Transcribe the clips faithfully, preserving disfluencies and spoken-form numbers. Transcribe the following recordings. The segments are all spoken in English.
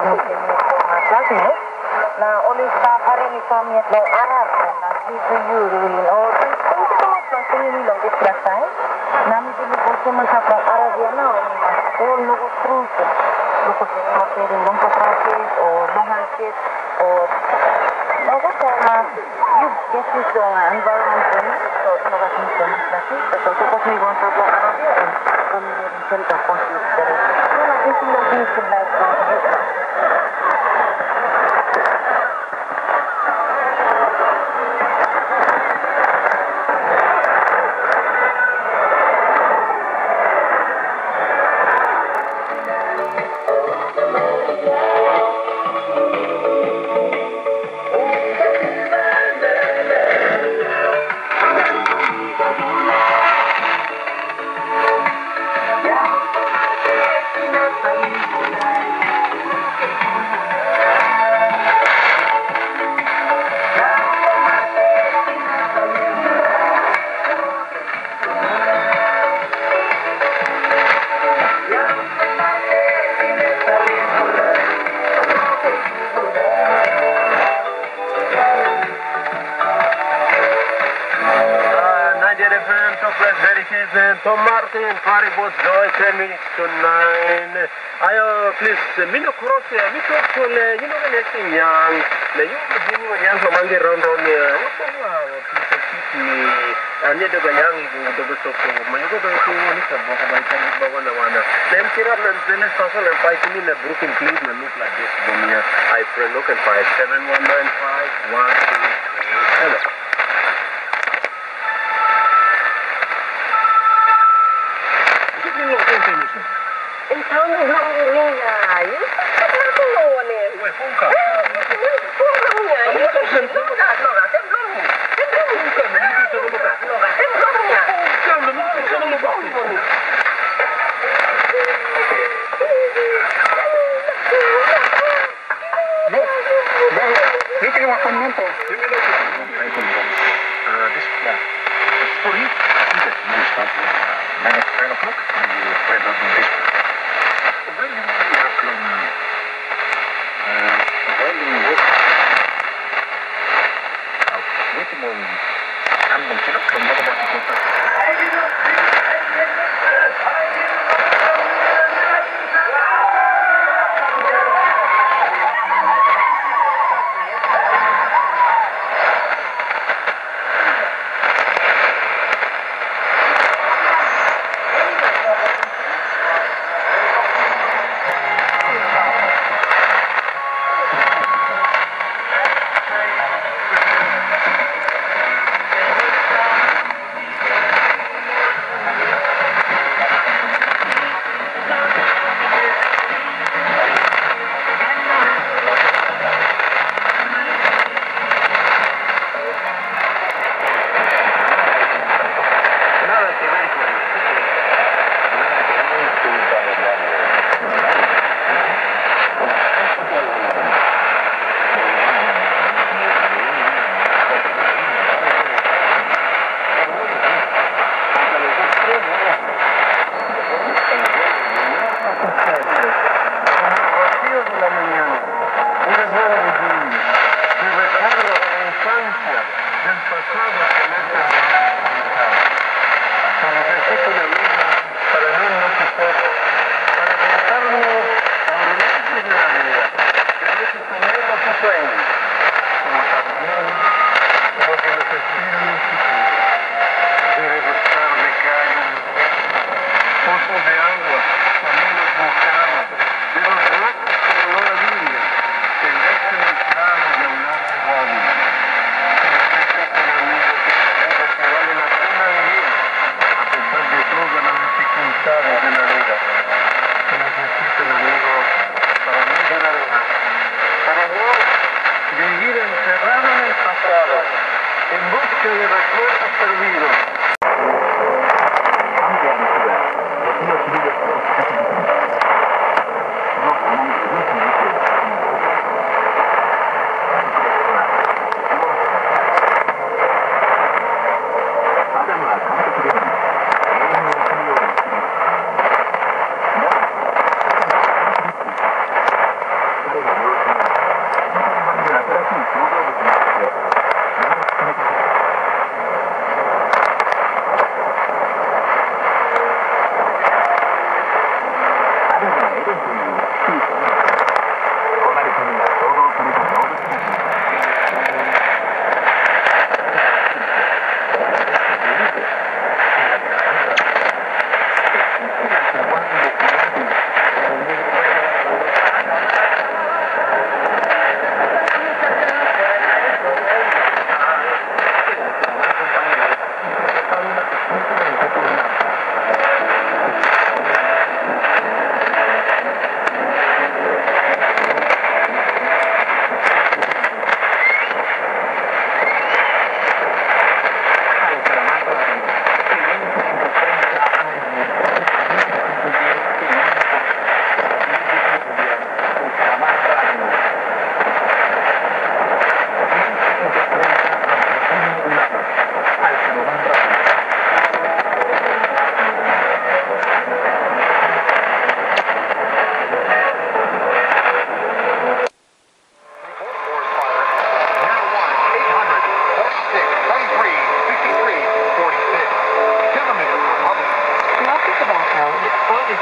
Lagi, nah oleh safari ni kami at ng Arab na dito yun o kung sa mga klase ni lang di pratay namin tinipos naman sa pang Arab yan na o lukos truso lukos yung materin ng patrasis o mahalkit o lukos sa yung gesis o nga environment ko ni so nakasin ko ni klase so tukos ni kong sa pang Arab yan kami rin siya ka konsulta rin so natin silang vision na ito Tom Martin, Faribos Joy, ten minutes to nine. Ayo, please, mino cross, mi talk to le, you know when it's young, le you begin when young from Andy round round here. What the wow, please keep me. And yet the young go to stop to my go to one is a book by ten by one one. Then Kira and then Sassel and fighting in a Brooklyn Cleveland and look like this. I friend look at five seven one nine five one two three seven. Então não ganha. Isso é muito né? Ué, como cá? Não ganha. Isso é muito não dá, não dá. Tem problema. Tem problema. Não dá. Não dá. Tem problema. Tem problema. Não dá. Ini kan waktu nanti. Ah, this yeah. Sorry. You start nine o'clock and you spread out on this. When you work from uh when you work out with more I'm going to come back about the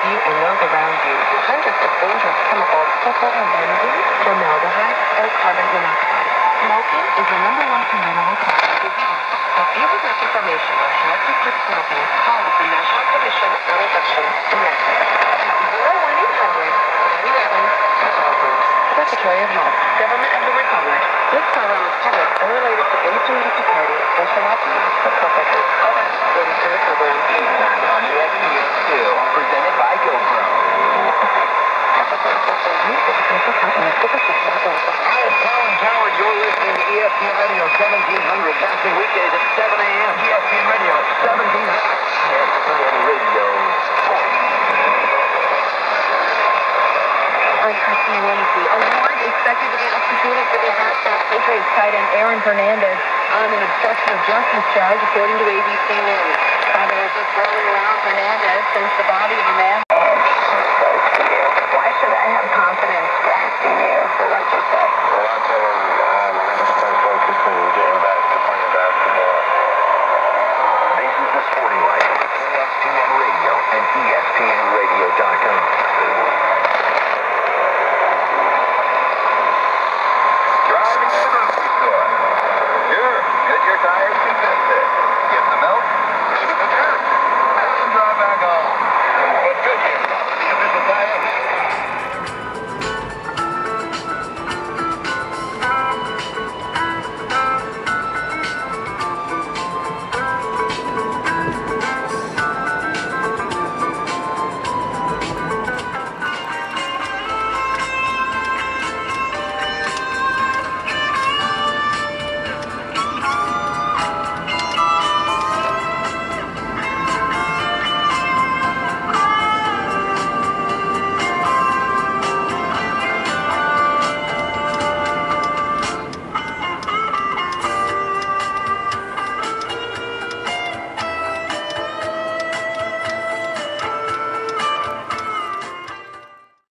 you and those around you. Hundreds of dangerous chemicals, sulfur and benzene, formaldehyde, and carbon monoxide. Smoking is the number one preventable cause of disease. For further information on hazardous quit smoking, call the National Commission on Addiction and Respite. zero one eight hundred nine eleven two thousand. Secretary of Health, Government of the Republic. This program is public and related to any political party and shall not be used for purposes other than stated in the program. On E S P N two, presented by GoPro. Hi, it's Colin Coward. You're listening to E S P N Radio seventeen hundred. Bouncing weekdays at seven a m E S P N Radio seventeen hundred. E S P N Radio. On Christine Wednesday, award expected to get executed for the Hashtag Patriots tight end Aaron Fernandez on an obstruction of justice charge, according to A B C News. Father is just rolling around Fernandez since the body of a man